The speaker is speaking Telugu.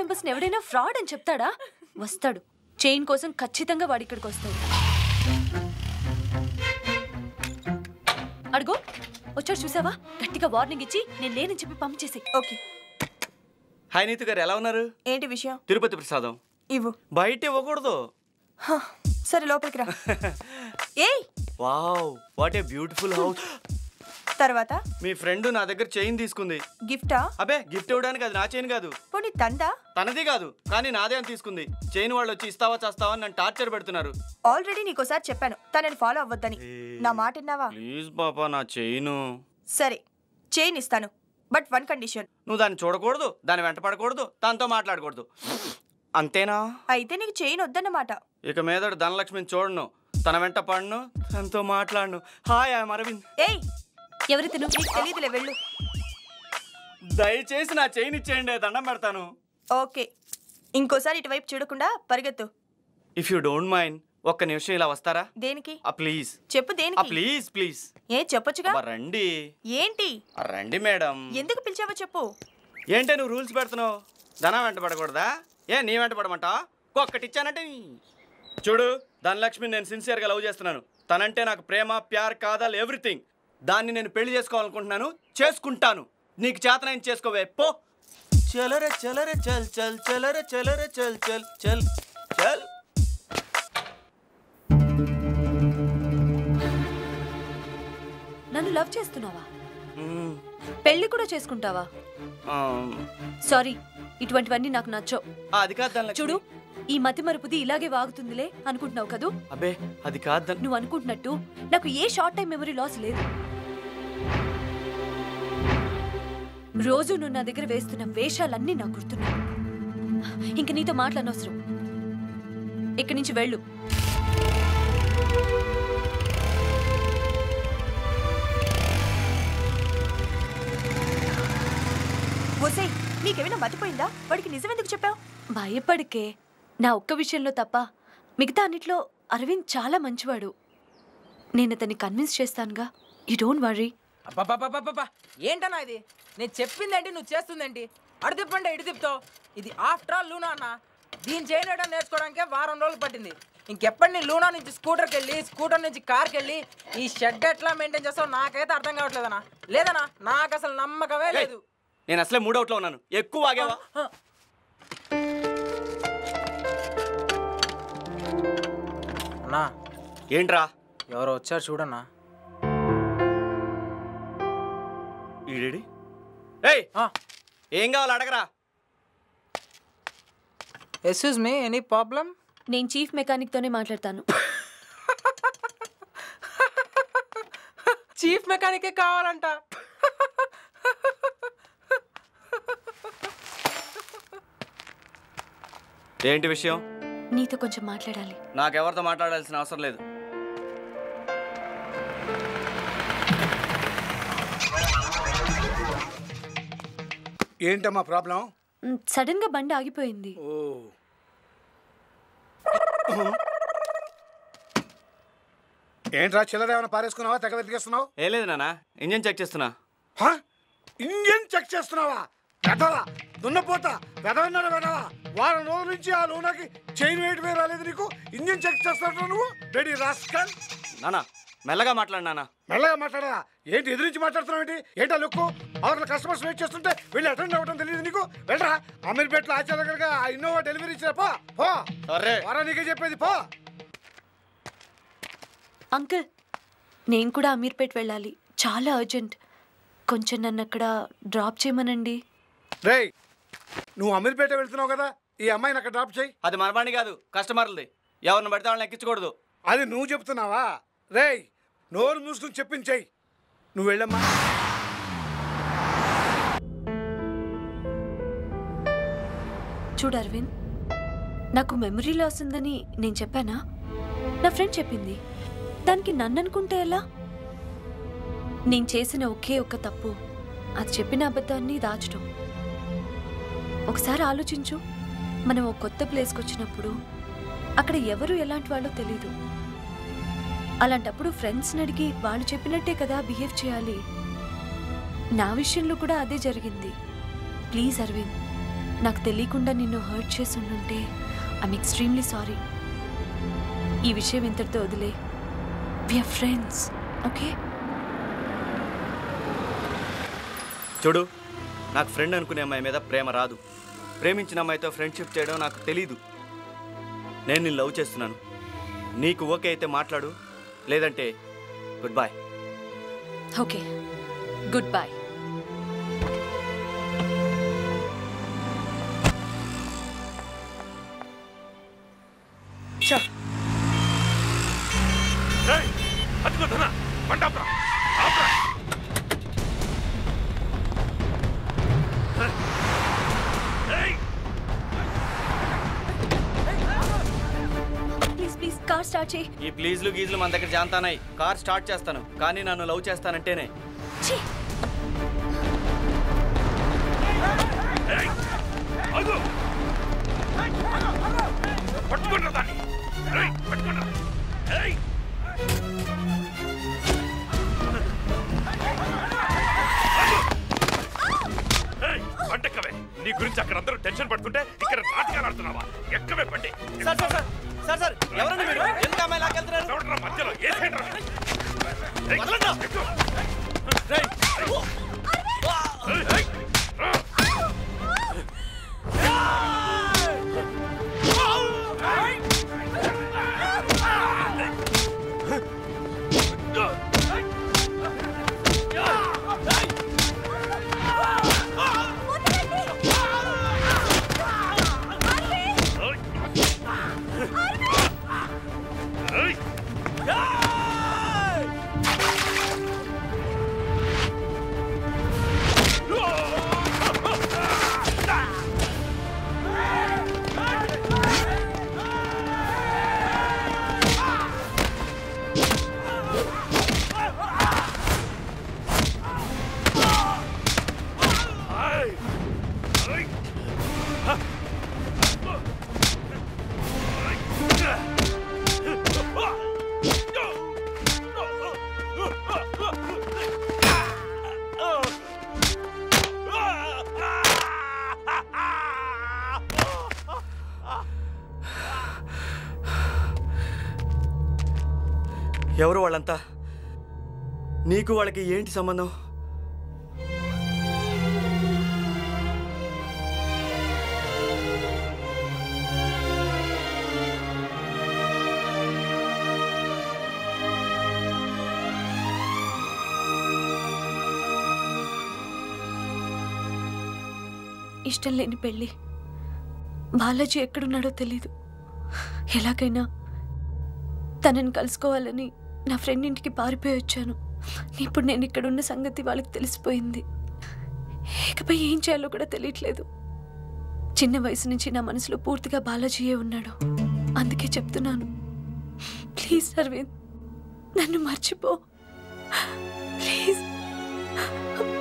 మెంబర్స్ ఎవడైనా ఫ్రాడ్ అని చెప్తాడా? వస్తాడు. చైన్ కోసం ఖచ్చితంగా వాడి ఇక్కడికి వస్తాడు. అడుగు వచ్చాడు చూసావా? గట్టిగా వార్నింగ్ ఇచ్చి నేను లేనని చెప్పి పంప్ చేసి. ఓకే. హాయ్ నీతు గారు, ఎలా ఉన్నారు? ఏంటి విషయం? తిరుపతి ప్రసాదం ఇవ్వు. బయట ఇవ్వకూడదు. సరే లోపలికి రా. ఏయ్ wow, what a beautiful house. తర్వాత మీ ఫ్రెండ్ నా దగ్గర చైన్ తీసుకుంది. గిఫ్టా? అబే గిఫ్ట్ ఇవ్వడానికి అది నా చైన్ కాదు. పోనీ తందా? తనది కాదు, కానీ నాదే అని తీసుకుంది. చైన్ వాళ్ళు వచ్చి ఇస్తావా చేస్తావా అని నన్ను టార్చర్ పెడుతున్నారు. ఆల్రెడీ నీకోసారి చెప్పాను తనని ఫాలో అవ్వద్దని. నా మాట విన్నావా? ప్లీజ్ పాపా, నా చైను. సరే చైన్ ఇస్తాను, బట్ వన్ కండిషన్. నువ్వు దాన్ని చూడకూడదు, దాన్ని వెంట పడకూడదు, దాంతో మాట్లాడకూడదు. అంతేనా? అయితే నీకు చైన్ వద్దన్నమాట. ఇక మీద ధనలక్ష్మిని చూడను, తన వెంట పడను, తనతో మాట్లాడను. Hi I'm Aravind. ఏయ్ ఎవరి తిను? నీకు తెలీదులే, వెళ్ళు. దయచేసి నా చైన్ ఇచ్చేయండి, దండం పెడతాను. ఓకే, ఇంకోసారి ఇటువైపు చూడకుండా పరిగెత్తు. ఇఫ్ యూ డోంట్ మైండ్, ఒక్క నిమిషం ఇలా వస్తారా? దేనికి? ప్లీజ్ చెప్పు. దేనికి? Please please. ఏ చెప్పొచ్చుగా. రండి. ఏంటి? రండి మేడం. ఎందుకు పిలిచావో చెప్పు. ఏంటే నువ్వు రూల్స్ పెడుతున్నావు? ధనం వెంట పడకూడదా? ఏ నీ వెంట పడమంటా? ఒక్కటి ఇచ్చానంటే చూడు, ధనలక్ష్మి నేను సిన్సియర్గా లవ్ చేస్తున్నాను. తనంటే నాకు ప్రేమ, ప్యార్, కాదల్, ఎవ్రీథింగ్. దాన్ని నేను పెళ్లి చేసుకోవాలనుకుంటున్నాను, చేసుకుంటాను. నీకు చేతనైన చేసుకోవే, పో. చలరే చలరే చల్ చల్ చలరే చలరే చల్ చల్ చల్ చల్. నన్ను లవ్ చేస్తున్నావా? పెళ్లి కూడా చేసుకుంటావా? సారీ, ఇటువంటివన్నీ నాకు నచ్చవు. అది కాదు చూడు, ఈ మతి మరుపుది ఇలాగే వాగుతుందిలే అనుకుంటున్నావు కదూ? అబ్బే అది కాదు. నువ్వు అనుకుంటున్నట్టు నాకు a short time memory loss లేదు. రోజు నువ్వు నా దగ్గర వేస్తున్న వేషాలన్నీ నాకు గుర్తున్నాయి. ఇంక నీతో మాట్లాడనవసరం. ఇక్కడి నుంచి వెళ్ళు. ఓసే, నీకేమైనా మతిపోయిందా? వాడికి నిజం ఎందుకు చెప్పావు? భయపడికే. నా ఒక్క విషయంలో తప్ప మిగతా అన్నిట్లో అరవింద్ చాలా మంచివాడు. నేను అతన్ని కన్విన్స్ చేస్తానుగా. You don't worry. అబ్బా, ఏంటన్నా ఇది? నేను చెప్పిందేంటి, నువ్వు చేస్తుందేంటి? అడు తిప్పండి ఇటు తిప్పుతావు. ఇది ఆఫ్టర్ ఆల్ లూనా అన్న. దీన్ని చేయడం నేర్చుకోవడానికే వారం రోజులు పట్టింది. ఇంకెప్పటి నీ లూనా నుంచి స్కూటర్కి వెళ్ళి, స్కూటర్ నుంచి కార్కి వెళ్ళి ఈ షెడ్ ఎట్లా మెయింటైన్ చేస్తావు నాకైతే అర్థం కావట్లేదన్నా. లేదన్నా, నాకు అసలు నమ్మకమే లేదు. నేను అసలే మూడవుట్లో ఉన్నాను, ఎక్కువ వాగేవా? అన్నా ఏంట్రా? ఎవరో వచ్చారు చూడన్నా. ఈడేడి? ఏయ్, ఏం కావాలి అడగరా? Excuse me, any problem? నేను చీఫ్ మెకానిక్ తోనే మాట్లాడతాను. చీఫ్ మెకానికే కావాలంట. ఏంటి విషయం? నీతో కొంచెం మాట్లాడాలి. నాకెవరితో మాట్లాడాల్సిన అవసరం లేదు. ఏంటమ్మా ప్రాబ్లం? సడన్ గా బండి ఆగిపోయింది. ఏంట్రా, చిల్లర ఏమైనా పారేసుకున్నావా? తెగ వెతికేస్తున్నావు? ఏ లేదు నాన్న, ఇంజన్ చెక్ చేస్తున్నా. ఇంజన్ చెక్ చేస్తున్నావా? వెదవా, దున్నపోతా, వెదవన్నాడు వెదవా. వారం రోజుల నుంచి ఆ లూనాకి చైన్ వేయటమే రాలేదు నీకు. ఇంజన్ చెక్ చేస్తావు నువ్వు? Ready rascal. నాన్న మెల్లగా మాట్లాడు నాన్న. మెల్లగా మాట్లాడరా? ఏంటి ఎదురించి మాట్లాడుతున్నావు? ఏంటి ఏంటా లుక్కు? అవతల కస్టమర్స్ వెయిట్ చేస్తుంటే వెళ్ళి అటెండ్ అవ్వడం తెలియదు నీకు? వెళ్ళరా, అమీర్పేటలో ఆచార్య దగ్గరగా ఇన్నోవా డెలివరీ ఇచ్చారా? పో వారా, నీకే చెప్పేది పో. అంకుల్, నేను కూడా అమీర్పేట్ వెళ్ళాలి, చాలా అర్జెంట్. కొంచెం నన్ను అక్కడ డ్రాప్ చేయమనండి. రేయ్, నువ్వు అమీర్పేట వెళ్తున్నావు కదా, ఈ అమ్మాయిని అక్కడ డ్రాప్ చేయి. అది మన బండి కాదు, కస్టమర్లది. ఎవరిని పడితే వాళ్ళని ఎక్కించకూడదు. అది నువ్వు చెప్తున్నావా? రేయ్, నోరు మూసుకుని చెప్పించేయి. నువ్వు వెళ్ళమ్మా. చూడు అరవింద్, నాకు మెమరీ లాస్ ఉందని నేను చెప్పానా? నా ఫ్రెండ్ చెప్పింది. దానికి నన్ను అనుకుంటే ఎలా? నేను చేసిన ఒకే ఒక్క తప్పు అది చెప్పిన అబద్ధాన్ని దాచడం. ఒకసారి ఆలోచించు, మనం ఒక కొత్త ప్లేస్కి వచ్చినప్పుడు అక్కడ ఎవరు ఎలాంటి వాళ్ళో తెలీదు. అలాంటప్పుడు ఫ్రెండ్స్ని అడిగి వాళ్ళు చెప్పినట్టే కదా బిహేవ్ చేయాలి. నా విషయంలో కూడా అదే జరిగింది. ప్లీజ్ అరవింద్, నాకు తెలియకుండా నిన్ను హర్ట్ చేసి ఉండుంటే ఐఎమ్ ఎక్స్ట్రీమ్లీ సారీ. ఈ విషయం ఇంతటితో వదిలే. We are friends, okay? చూడు, నాకు ఫ్రెండ్ అనుకునే అమ్మాయి మీద ప్రేమ రాదు. ప్రేమించిన అమ్మాయితో ఫ్రెండ్షిప్ చేయడం నాకు తెలీదు. నేను నిన్ను లవ్ చేస్తున్నాను. నీకు ఓకే అయితే మాట్లాడు, లేదంటే good boy. Okay, good boy. Car start చేయి. ఈ ప్లీజ్లు గీజ్లు మన దగ్గర జాంతానాయి. కార్ స్టార్ట్ చేస్తాను, కానీ నన్ను లవ్ చేస్తానంటేనే. పంటెక్కవే. నీ గురించి అక్కడ అందరూ టెన్షన్ పడుతుంటే ఇక్కడ నాటకాలు ఆడుతున్నావా? ఎక్కవే బండి. Sir sir sir sir sir ఎవరండి మీరు? ఎంత అమ్మాయి లాకెళ్తున్నారు? మధ్యలో ఏ ఎవరు వాళ్ళంతా? నీకు వాళ్ళకి ఏంటి సంబంధం? ఇష్టం లేని పెళ్ళి. బాలాజీ ఎక్కడున్నాడో తెలీదు. ఎలాగైనా తనని కలుసుకోవాలని నా ఫ్రెండ్ ఇంటికి పారిపోయి వచ్చాను. ఇప్పుడు నేను ఇక్కడున్న సంగతి వాళ్ళకి తెలిసిపోయింది. ఇకపై ఏం చేయాలో కూడా తెలియట్లేదు. చిన్న వయసు నుంచి నా మనసులో పూర్తిగా బాలాజీయే ఉన్నాడు. అందుకే చెప్తున్నాను, ప్లీజ్ అరవింద్, నన్ను మర్చిపో ప్లీజ్.